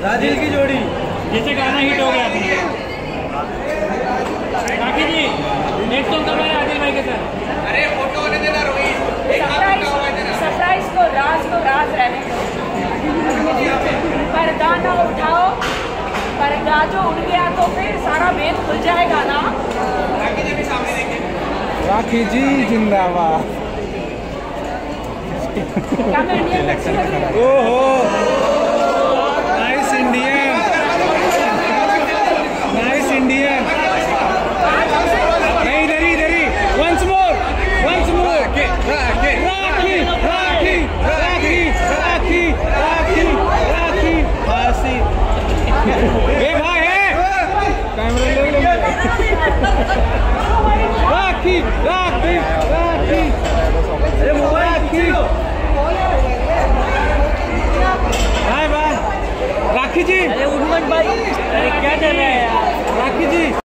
राजीव की जोड़ी जैसे गाना हिट हो गया अपना। राखी जी नेक्स्ट सॉन्ग कब है आदिल भाई के साथ? अरे फोटो होने देना रोहित, सरप्राइज को राज रहने दो। पर्दा ना उठाओ, पर्दा जो उड़ गया तो फिर सारा भेद खुल जाएगा ना। राखी जी भी सामने देखें। राखी जी जिंदाबाद। क्या मैं इंडियन अच्छी लग रही हूँ? ओहो नाइस इंडियन, नाइस इंडियन। इधर ही वंस मोर राखी राखी राखी राखी राखी राखी राखी फांसी। ए भाई है कैमरा ले राखी राखी